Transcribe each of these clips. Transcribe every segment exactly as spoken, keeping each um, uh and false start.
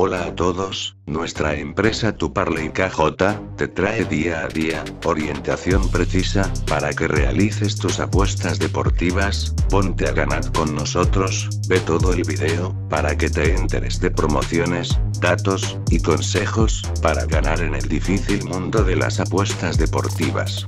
Hola a todos, nuestra empresa Tuparley K J, te trae día a día, orientación precisa, para que realices tus apuestas deportivas. Ponte a ganar con nosotros, ve todo el video, para que te enteres de promociones, datos, y consejos, para ganar en el difícil mundo de las apuestas deportivas.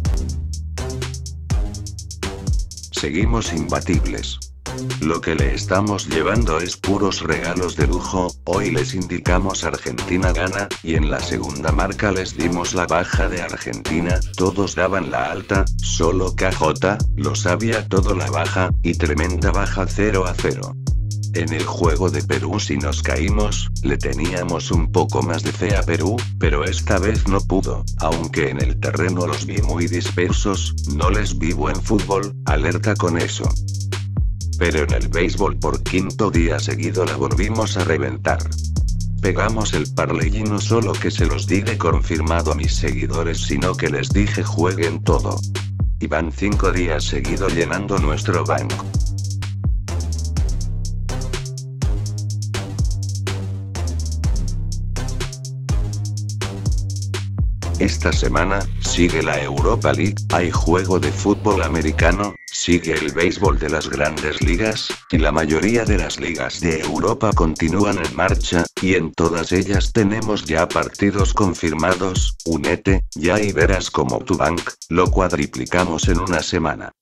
Seguimos imbatibles. Lo que le estamos llevando es puros regalos de lujo. Hoy les indicamos Argentina gana, y en la segunda marca les dimos la baja de Argentina. Todos daban la alta, solo K J lo sabía todo la baja, y tremenda baja cero a cero. En el juego de Perú si nos caímos, le teníamos un poco más de fe a Perú, pero esta vez no pudo, aunque en el terreno los vi muy dispersos, no les vi buen fútbol, alerta con eso. Pero en el béisbol por quinto día seguido la volvimos a reventar. Pegamos el parlay y no solo que se los di de confirmado a mis seguidores, sino que les dije jueguen todo. Y van cinco días seguido llenando nuestro banco. Esta semana, sigue la Europa League, hay juego de fútbol americano, sigue el béisbol de las grandes ligas, y la mayoría de las ligas de Europa continúan en marcha, y en todas ellas tenemos ya partidos confirmados. Únete, ya y verás como tu bank, lo cuadriplicamos en una semana.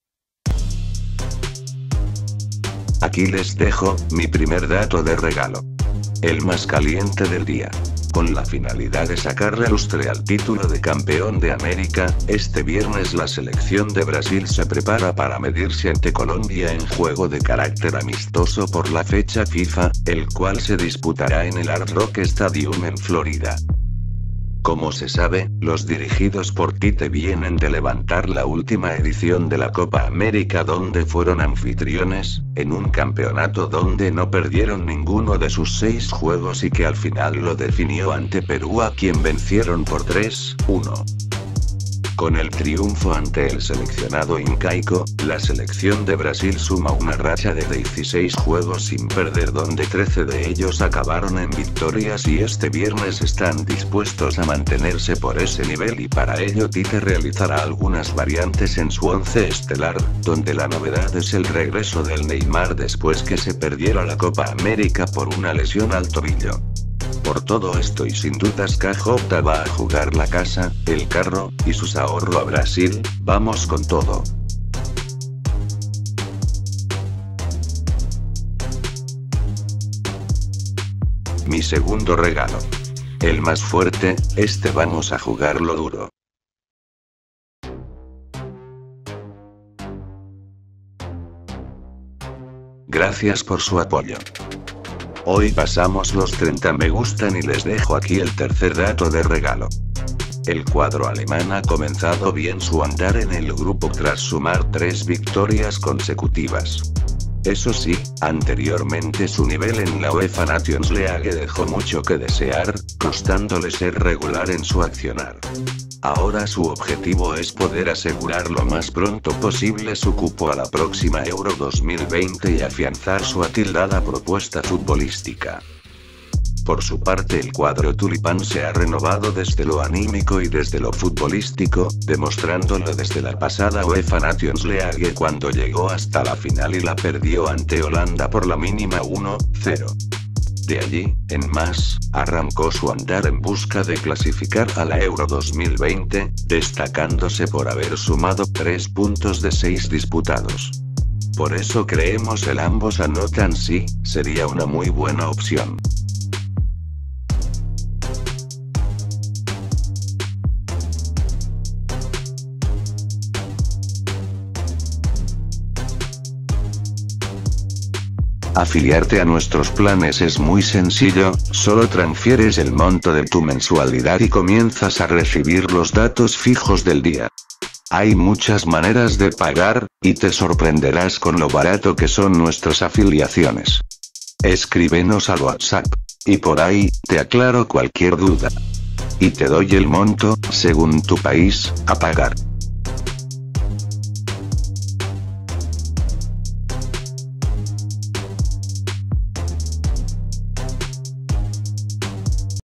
Aquí les dejo, mi primer dato de regalo. El más caliente del día. Con la finalidad de sacarle lustre al título de campeón de América, este viernes la selección de Brasil se prepara para medirse ante Colombia en juego de carácter amistoso por la fecha FIFA, el cual se disputará en el Hard Rock Stadium en Florida. Como se sabe, los dirigidos por Tite vienen de levantar la última edición de la Copa América donde fueron anfitriones, en un campeonato donde no perdieron ninguno de sus seis juegos y que al final lo definió ante Perú, a quien vencieron por tres a uno. Con el triunfo ante el seleccionado incaico, la selección de Brasil suma una racha de dieciséis juegos sin perder donde trece de ellos acabaron en victorias, y este viernes están dispuestos a mantenerse por ese nivel, y para ello Tite realizará algunas variantes en su once estelar, donde la novedad es el regreso del Neymar después que se perdiera la Copa América por una lesión al tobillo. Por todo esto y sin dudas K J va a jugar la casa, el carro, y sus ahorros a Brasil. Vamos con todo. Mi segundo regalo. El más fuerte, este vamos a jugarlo duro. Gracias por su apoyo. Hoy pasamos los treinta me gustan y les dejo aquí el tercer dato de regalo. El cuadro alemán ha comenzado bien su andar en el grupo tras sumar tres victorias consecutivas. Eso sí, anteriormente su nivel en la UEFA Nations League dejó mucho que desear, costándole ser regular en su accionar. Ahora su objetivo es poder asegurar lo más pronto posible su cupo a la próxima Euro dos mil veinte y afianzar su atildada propuesta futbolística. Por su parte el cuadro tulipán se ha renovado desde lo anímico y desde lo futbolístico, demostrándolo desde la pasada UEFA Nations League cuando llegó hasta la final y la perdió ante Holanda por la mínima uno a cero. De allí, en más, arrancó su andar en busca de clasificar a la Euro dos mil veinte, destacándose por haber sumado tres puntos de seis disputados. Por eso creemos el ambos anotan sí, sería una muy buena opción. Afiliarte a nuestros planes es muy sencillo, solo transfieres el monto de tu mensualidad y comienzas a recibir los datos fijos del día. Hay muchas maneras de pagar, y te sorprenderás con lo barato que son nuestras afiliaciones. Escríbenos al WhatsApp, y por ahí, te aclaro cualquier duda. Y te doy el monto, según tu país, a pagar.